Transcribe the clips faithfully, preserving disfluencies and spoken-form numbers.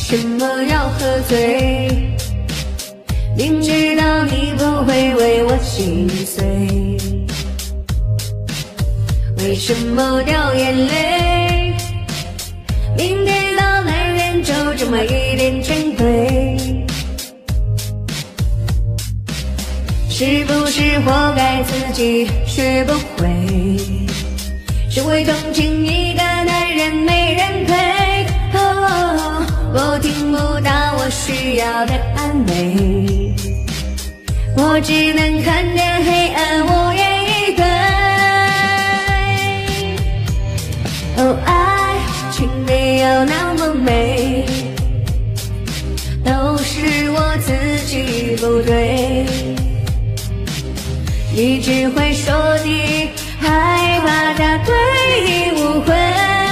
什么要喝醉？明知道你不会为我心碎，为什么掉眼泪？明知道男人就这么一点珍贵，是不是活该自己学不会？只会同情一个男人没人陪。哦，我听不到我需要的安慰，我只能看见黑暗无言以对。哦，爱情没有那么美，都是我自己不对。你只会说你害怕他对你误会。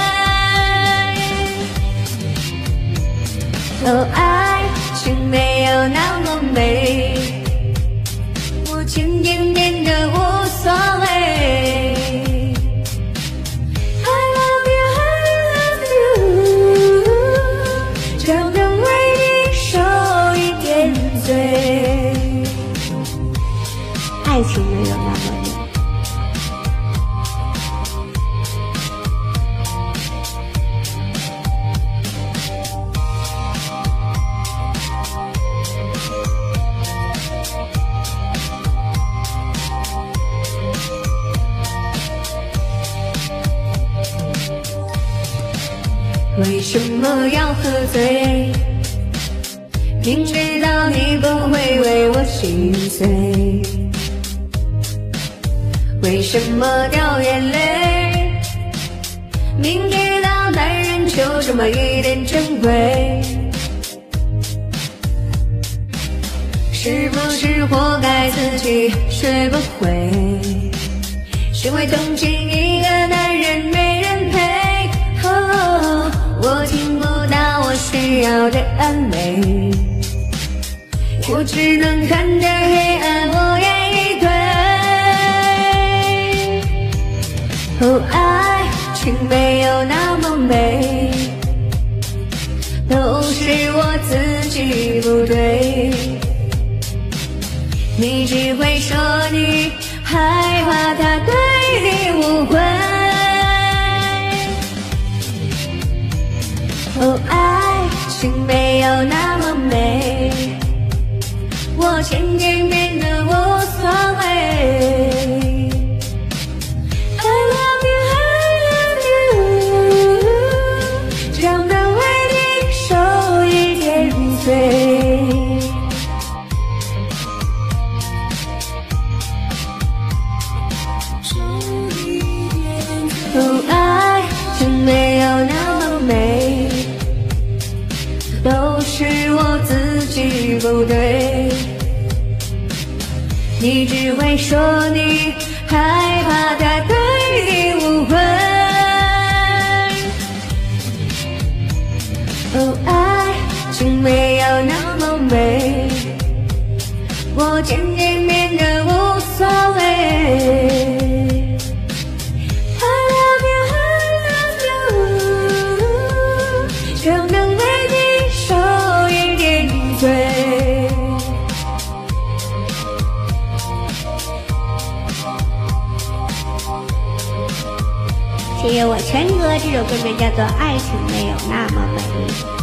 哦，爱情没有那么美，我渐渐变得无所谓。I love you, I love you， 就能为你受一点罪。爱情没有那么美。为什么要喝醉？明知道你不会为我心碎，为什么掉眼泪？明知道男人就这么一点珍贵，是不是活该自己学不会？是会同情一个男人没人陪。哦，我听不到我需要的安慰，我只能看着黑暗无言以对。哦，爱情没有那么美，都是我自己不对。你只会说你害怕他对你误会。哦，爱情没有那么美，我渐渐变得无所谓。I love you, I love you， 就能为你受一点罪。哦，爱情没有那么美，都是我自己不对。你只会说你害怕他对你误会。哦，爱情没有那么美，我渐渐变得无所谓。就能为你受一点罪。谢谢我陈哥，这首歌名叫做《爱情没有那么美》。